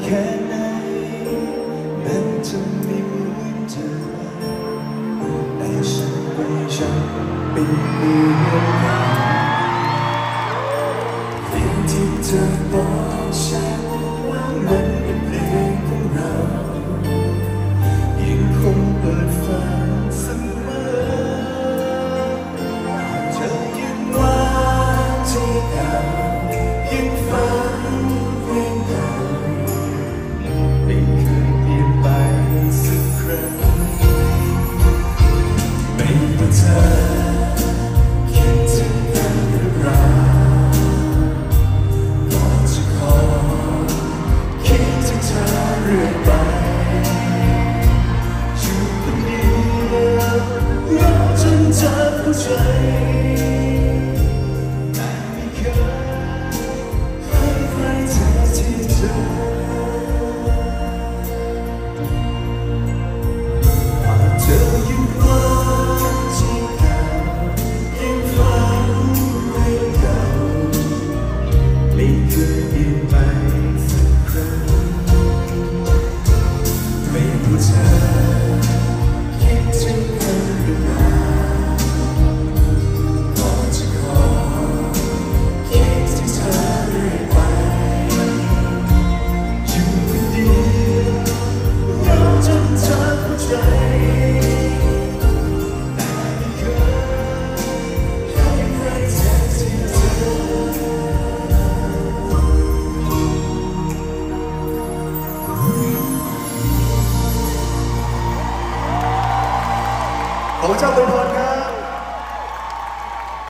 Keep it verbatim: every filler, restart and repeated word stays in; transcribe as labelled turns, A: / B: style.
A: แค่ไหนมันจะไม่เหมือนเธอแต่ฉันไม่ใช่เป็นเมือนกันเพลงที่เธอบอกฉันว่ามันเป็นเพลงของเรายังคงเปิดฟังเสมอเธอยังว่าที่เก่ายังฟังเพลงเก่าไม่เคยเปลี่ยนไปสักครั้งไม่ว่าเธอคิดถึงกันหรือเปล่าก็จะขอคิดถึงเธอเรื่อยไปอยู่คนเดียวรอจนเธอเข้าใจแต่ไม่เคยให้ใครแทนที่เธอเธอยังว่าที่เก่ายังฟังเพลงเก่าไม่เคยเปลี่ยนไปสักครั้งไม่ว่าเธอคิดถึงกันหรือเปล่าก็จะขอคิดถึงเธอเรื่อยไปอยู่คนเดียวรอจนเธอเข้าใจแต่ไม่เคยให้ใครแทนที่เธอขอบคุณเจ้าอวยพรครับ